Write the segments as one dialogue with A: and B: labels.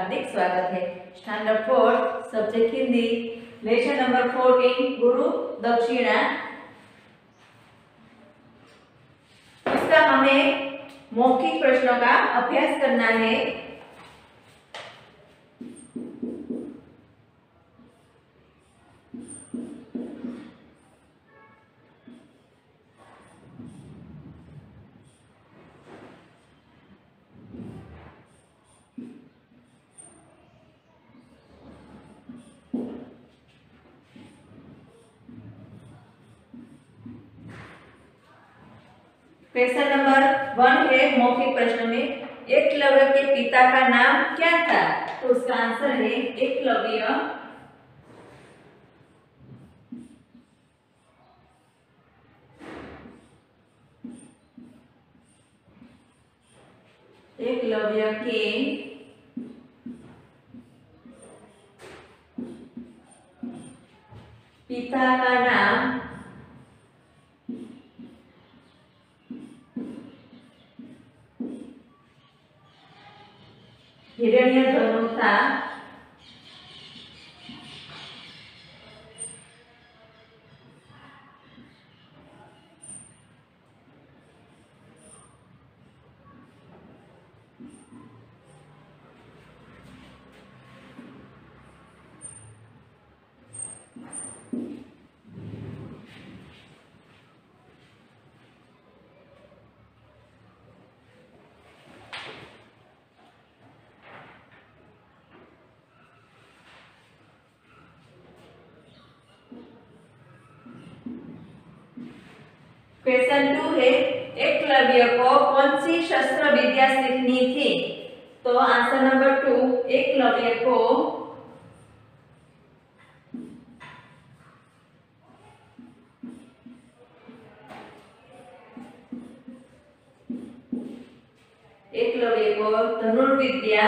A: हार्दिक स्वागत है। Standard 4 subject Hindi lesson number 14 Guru दक्षिणा। इसका हमें मौखिक प्रश्नों का अभ्यास करना है। क्वेश्चन नंबर 1 है मौखिक प्रश्न में, एकलव्य के पिता का नाम क्या था? तो उसका आंसर है एकलव्य एकलव्य के पिता का नाम हिरण्यधनु था। क्वेश्चन 2 है, एकलव्य को कौन सी शस्त्र विद्या सीखनी थी? तो आंसर नंबर 2, एकलव्य को धनुर्विद्या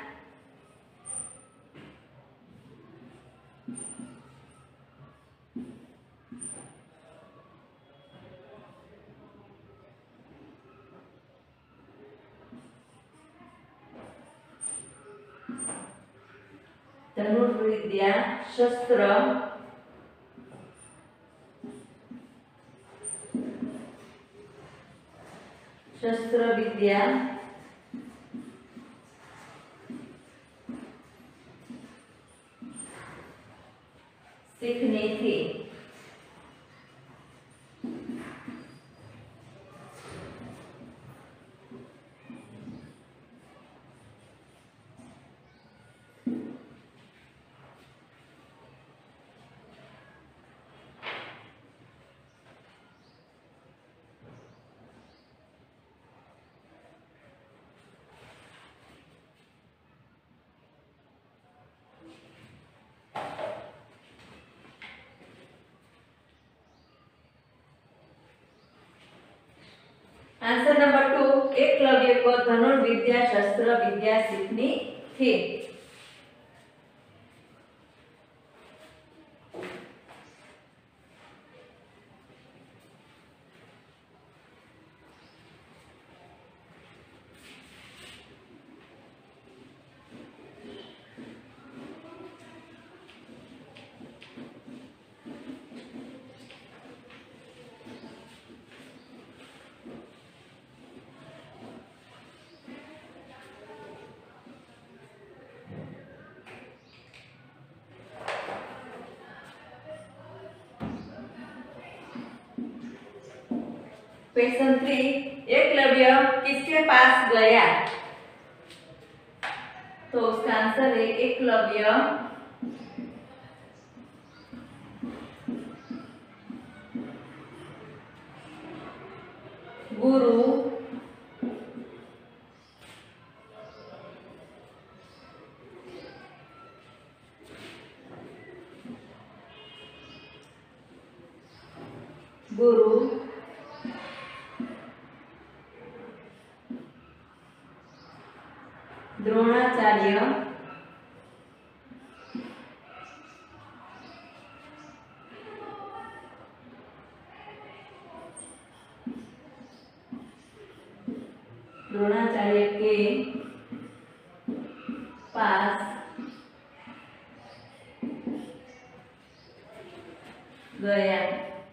A: शस्त्र विद्या सीखनी थी। आंसर नंबर 2, एकलव्य को धनुर्विद्या शस्त्र विद्या सीखनी थी। क्वेश्चन 3, एकलव्य किसके पास गया? तो उसका आंसर है एकलव्य गुरु द्रोणाचार्य के पास गया।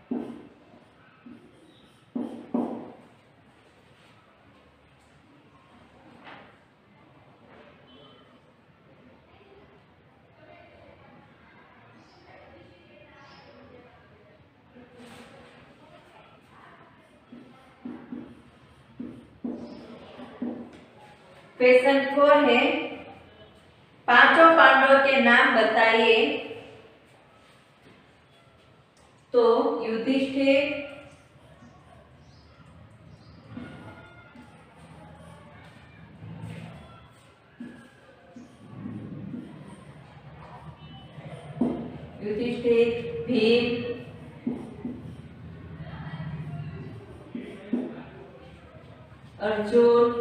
A: क्वेश्चन 4 है, पांचों पांडवों के नाम बताइए। तो युधिष्ठिर, भीम, अर्जुन,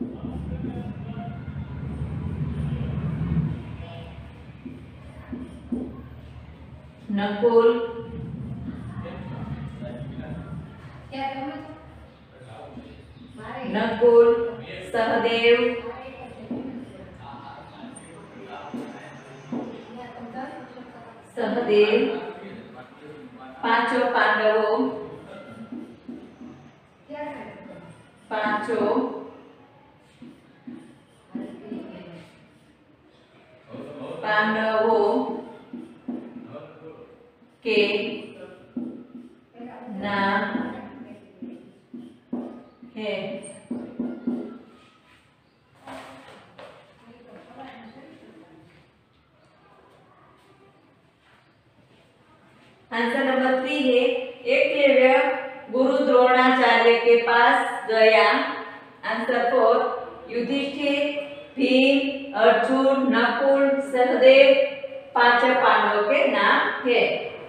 A: नकुल, सहदेव, पांचों पांडवों, के नाम है। आंसर नंबर 3 है, एकलव्य गुरु द्रोणाचार्य के पास गया। आंसर 4, युधिष्ठिर, भीम, अर्जुन, नकुल, सहदेव पांचों पांडवों के नाम है।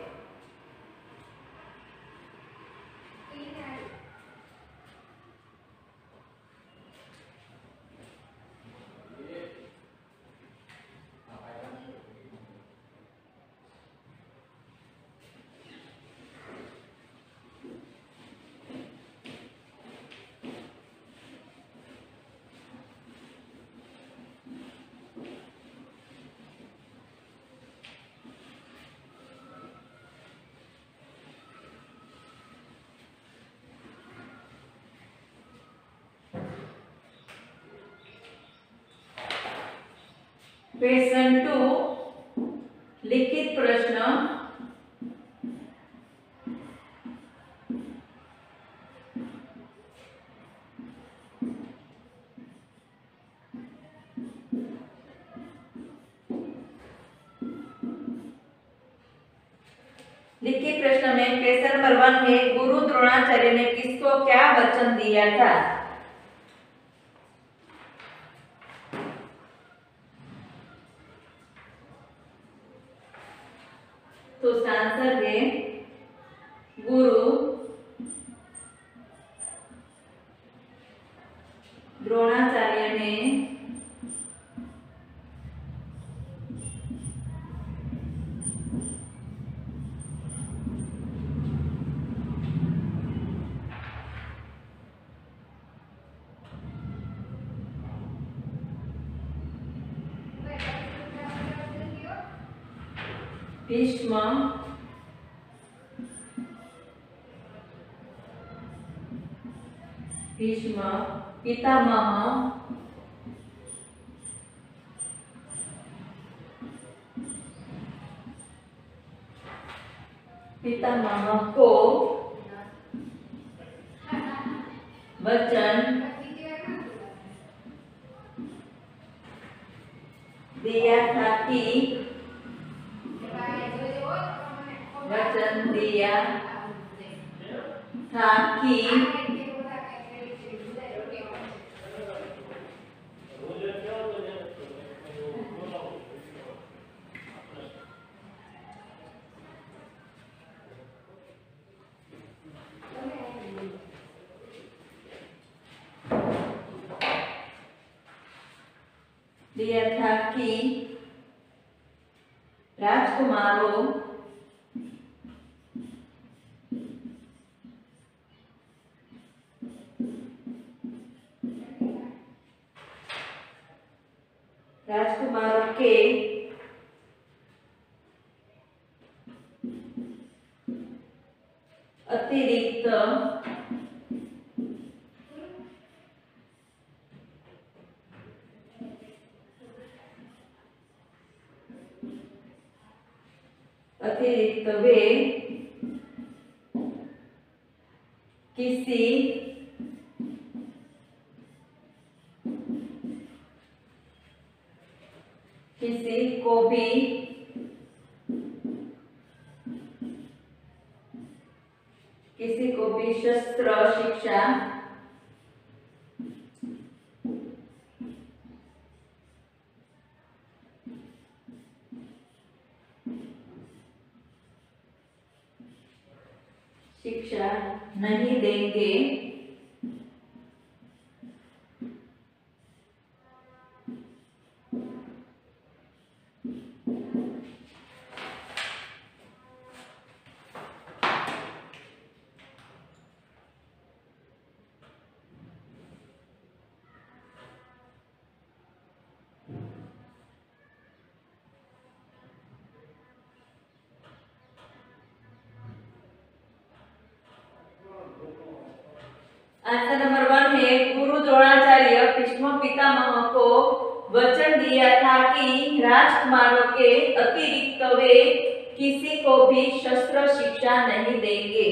A: क्वेश्चन 2, लिखित प्रश्न। लिखित प्रश्न में क्वेश्चन नंबर 1 है, गुरु द्रोणाचार्य ने किसको क्या वचन दिया था? तो इसका आंसर है, गुरु द्रोणाचार्य ने भीष्म, पितामह, को वचन दिया था कि राजकुमारों राजकुमारों के अतिरिक्त वे किसी को भी शस्त्र शिक्षा नहीं देंगे। आंसर नंबर 1 है गुरु द्रोणाचार्य भीष्म पितामह को वचन दिया था कि राजकुमारों के अतिरिक्त वे किसी को भी शस्त्र शिक्षा नहीं देंगे।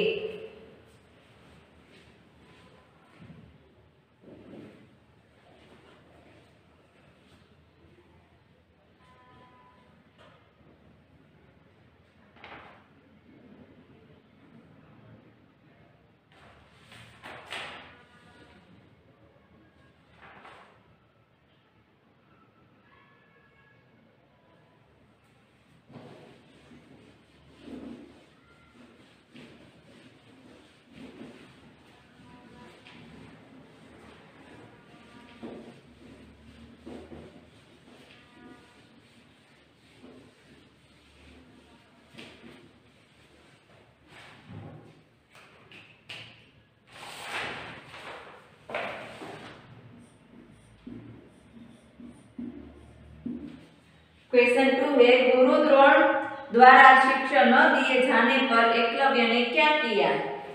A: क्वेश्चन 2 है गुरु द्रोण द्वारा शिक्षा न दिए जाने पर एकलव्य ने क्या किया?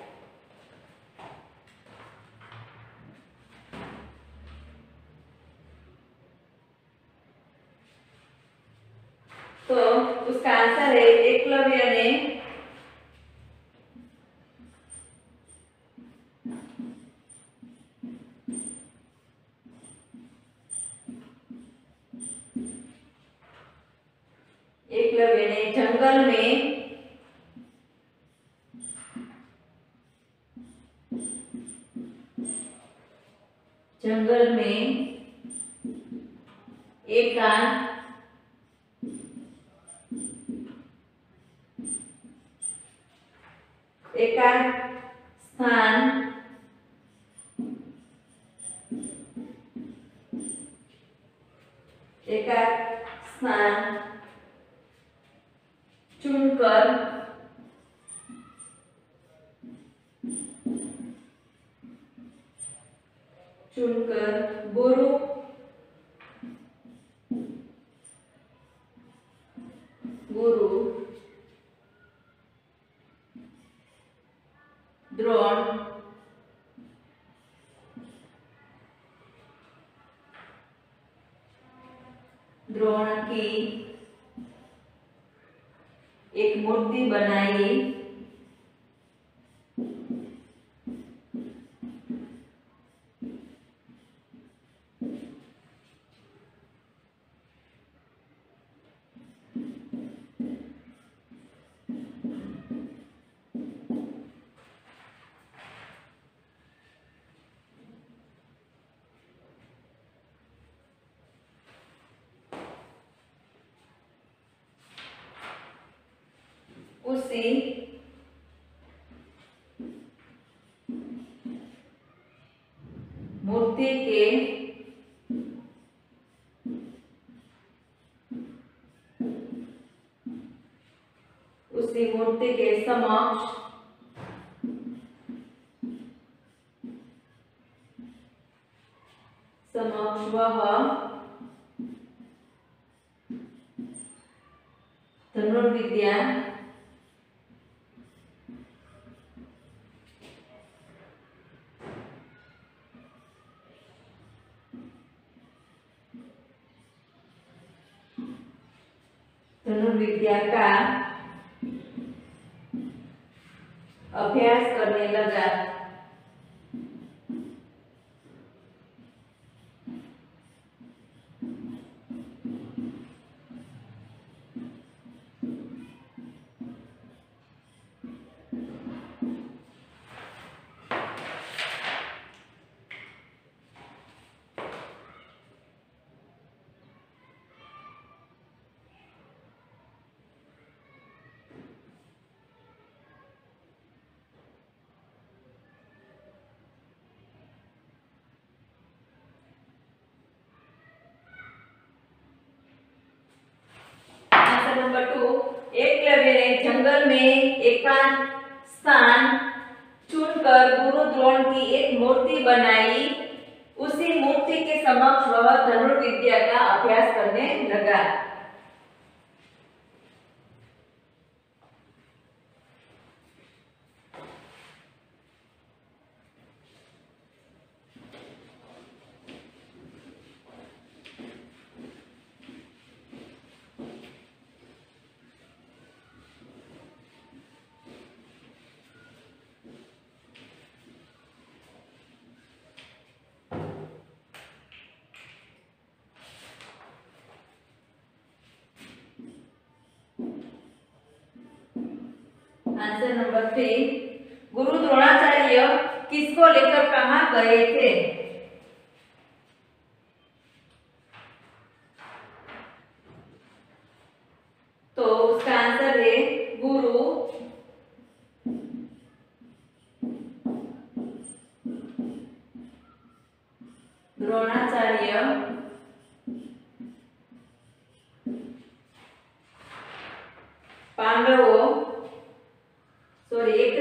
A: तो उसका आंसर है एकलव्य ने जंगल में एकांत स्थान चुनकर गुरु द्रोण की एक मूर्ति बनाई उसी मूर्ति के समक्ष वह धनुर्विद्या धनुर्विद्या का अभ्यास करने लगा। नंबर 2, एकलव्य ने जंगल में एकांत स्थान चुनकर गुरु द्रोण की एक मूर्ति बनाई। उसी मूर्ति के समक्ष वह धनुर्विद्या का अभ्यास करने लगा। आंसर नंबर 3, गुरु द्रोणाचार्य किसको लेकर कहां गए थे? तो उसका आंसर है गुरु द्रोणाचार्य पांडवों एक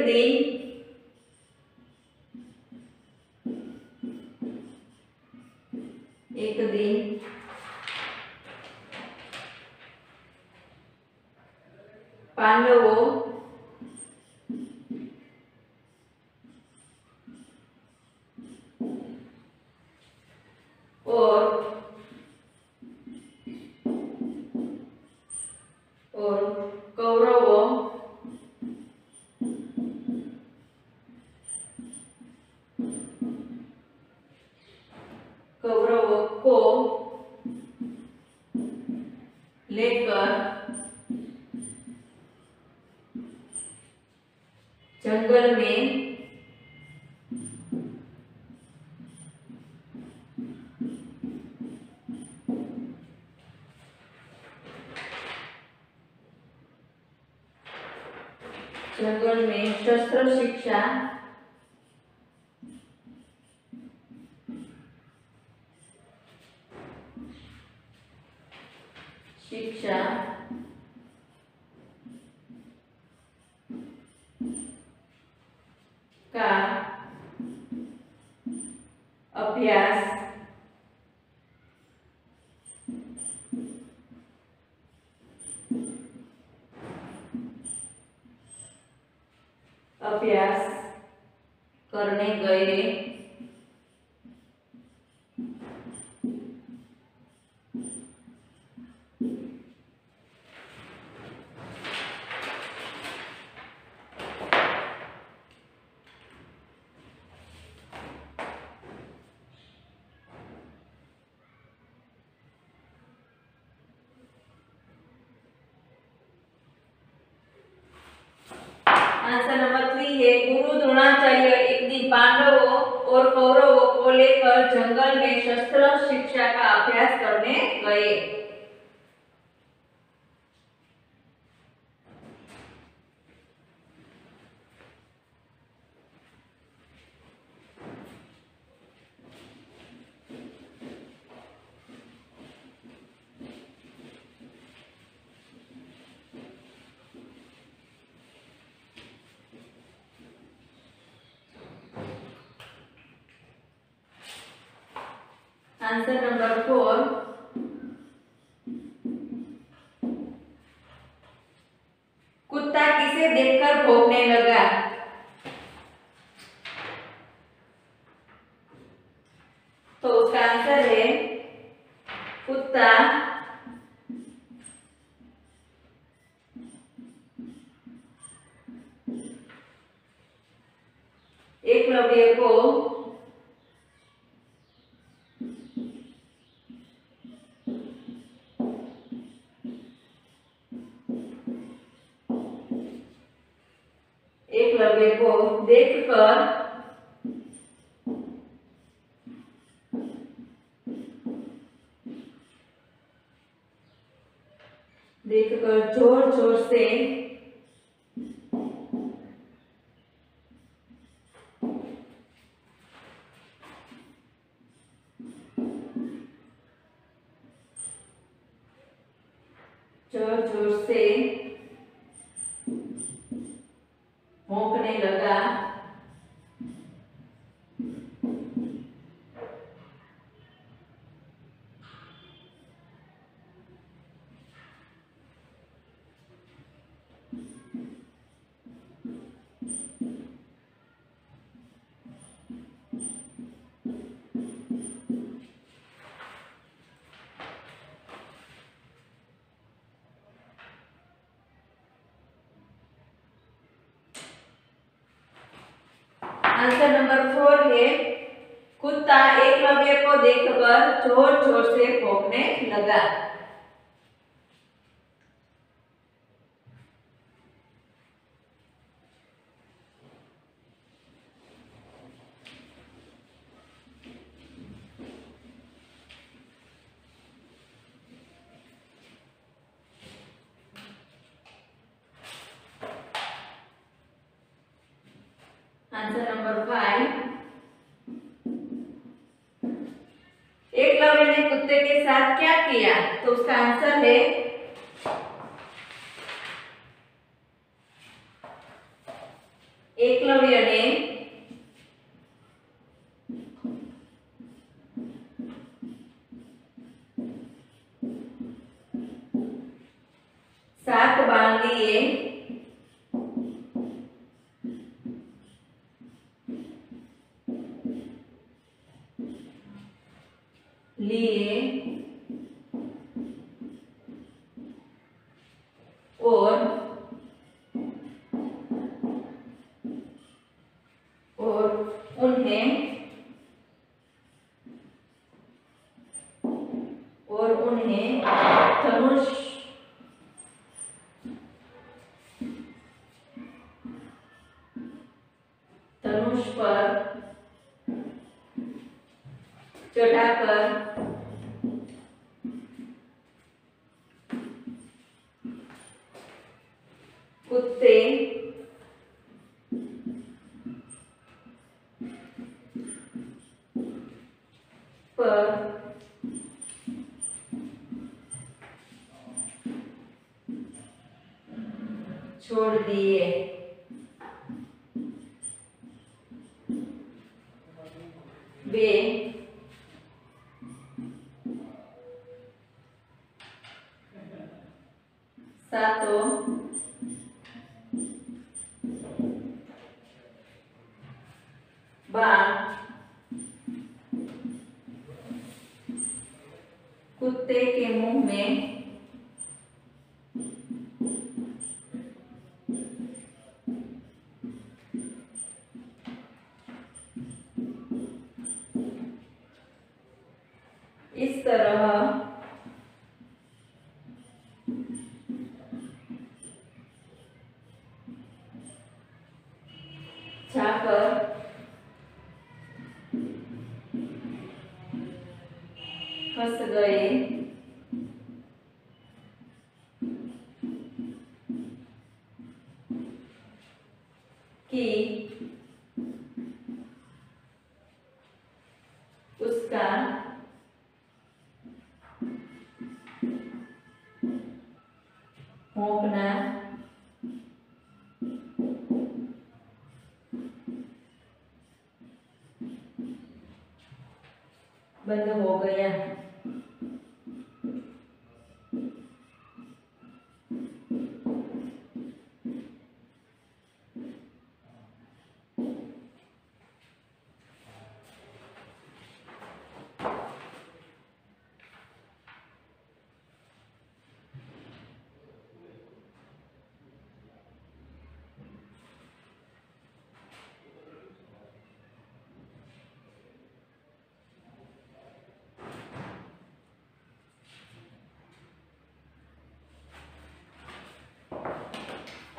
A: दिन पांडवों और कौरवों को लेकर जंगल में शस्त्र शिक्षा का अभ्यास करने गए। आंसर नंबर 3 है गुरु द्रोणाचार्य एक दिन पांडवों और कौरवों को लेकर जंगल में शस्त्र शिक्षा का अभ्यास करने गए। आंसर नंबर 4 से देखकर भौंकने लगा। तो उसका आंसर है कुत्ता एकलव्य को देखकर जोर जोर से भौंकने लगा। आंसर नंबर 4 है कुत्ता एकलव्य को देखकर जोर जोर से भौंकने लगा। आंसर नंबर 5 एकलव्य ने कुत्ते के साथ क्या किया? तो उसका आंसर है एकलव्य ने सात बाल लिए और उन्हें धनुष पर चढ़ाकर कुत्ते पर छोड़ दिए। वे सातों बाल कुत्ते के मुंह में इस तरह छाकर फंस गए कि उसका भौंकना बंद हो गया।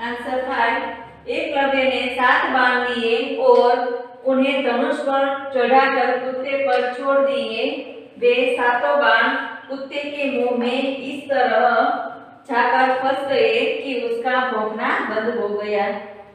A: आंसर 5 एकलव्य ने 7 बाण लिए और उन्हें धनुष पर चढ़ाकर कुत्ते पर छोड़ दिए। वे सातों बाण कुत्ते के मुंह में इस तरह जाकर फंस गए कि उसका भौंकना बंद हो गया।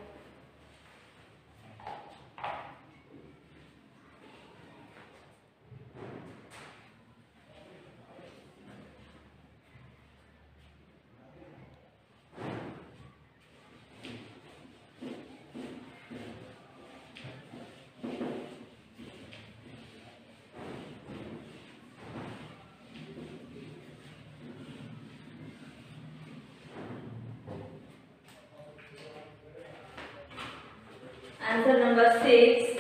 A: आंसर नंबर 6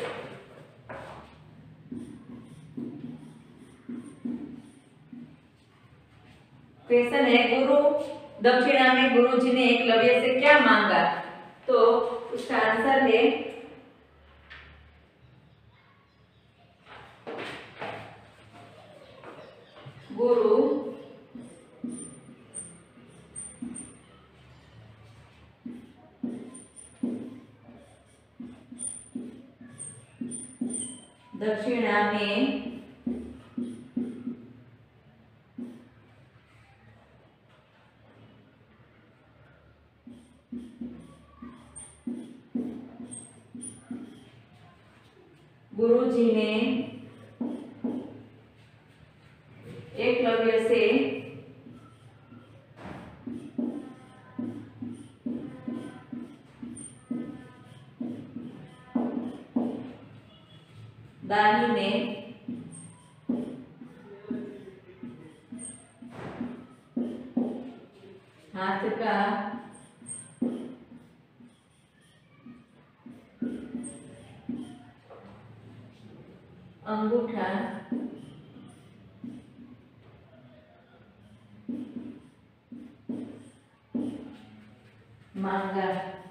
A: क्वेश्चन है गुरु दक्षिणा में गुरुजी ने एकलव्य से क्या मांगा? तो उसका आंसर है गुरु दक्षिणा में गुरुजी ने एकलव्य से दाहिने हाथ का अंगूठा मांगा।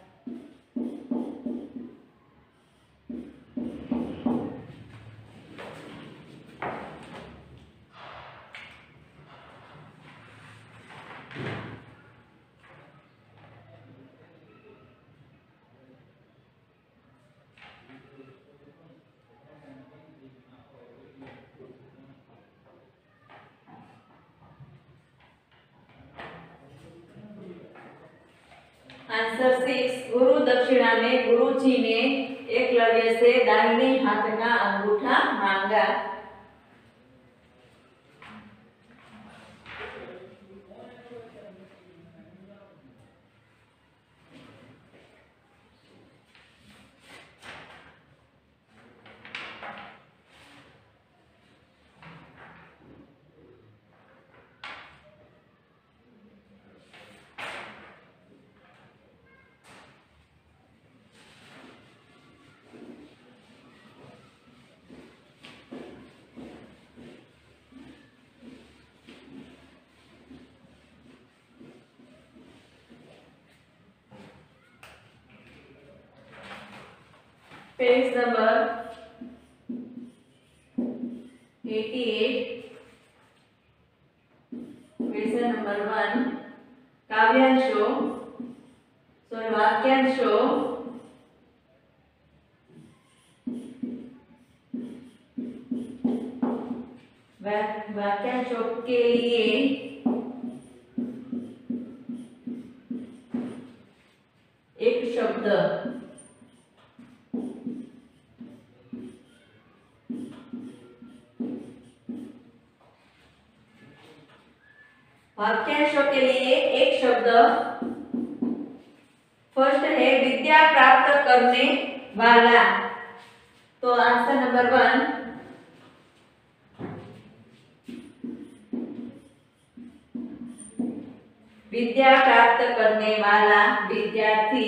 A: आंसर 6 गुरु दक्षिणा में गुरुजी ने एकलव्य से दाहिने हाथ का अंगूठा मांगा। पेज नंबर 88 क्वेश्चन नंबर 1 काव्यांशो वाक्यांशो वाक्यांशों के लिए एक शब्द वाक्यांशों के लिए एक शब्द फर्स्ट है विद्या प्राप्त करने वाला। तो आंसर नंबर 1 विद्या प्राप्त करने वाला विद्यार्थी।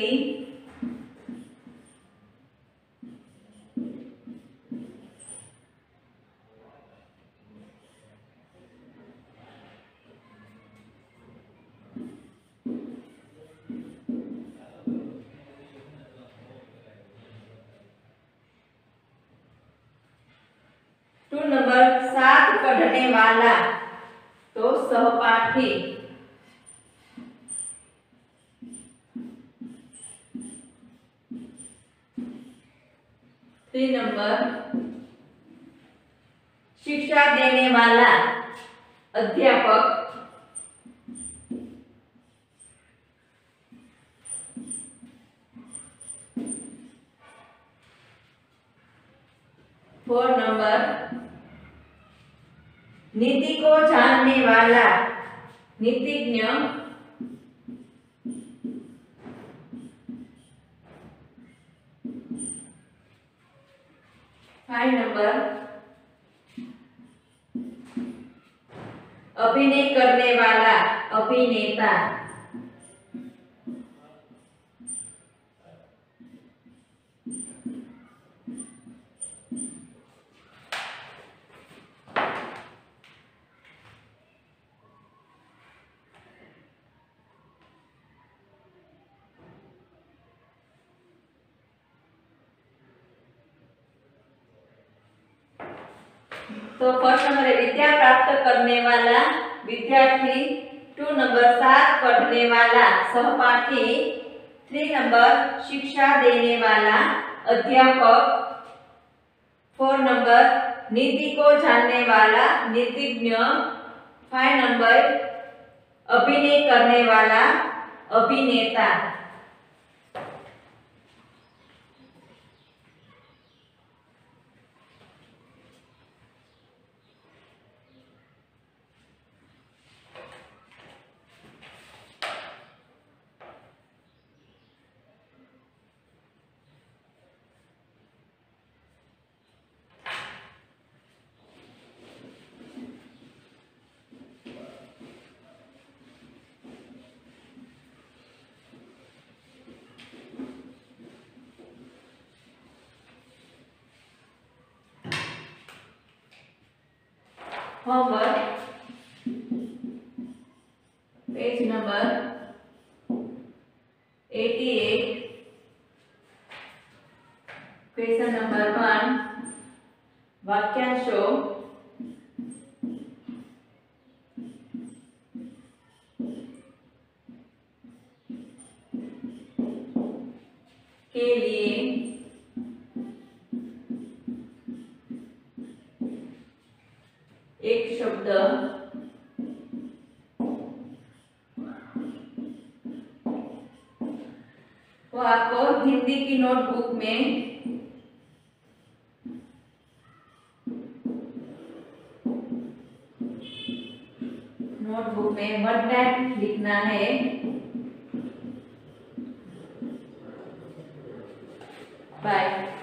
A: टू नंबर 7 पढ़ने वाला तो सहपाठी। 3 नंबर शिक्षा देने वाला अध्यापक। 4 नंबर नीति को जानने वाला नीतिज्ञ। 5 नंबर अभिनय करने वाला अभिनेता। 1st नंबर है विद्या प्राप्त करने वाला विद्यार्थी। 2 नंबर साथ पढ़ने वाला सहपाठी। 3 नंबर शिक्षा देने वाला अध्यापक। 4 नंबर नीति को जानने वाला नीतिज्ञ। 5 नंबर अभिनय करने वाला अभिनेता। Homework page number 88 question number 1 वाक्यांशों के लिए एक शब्द वो आपको हिंदी की नोटबुक में वर्डनेट लिखना है। बाय।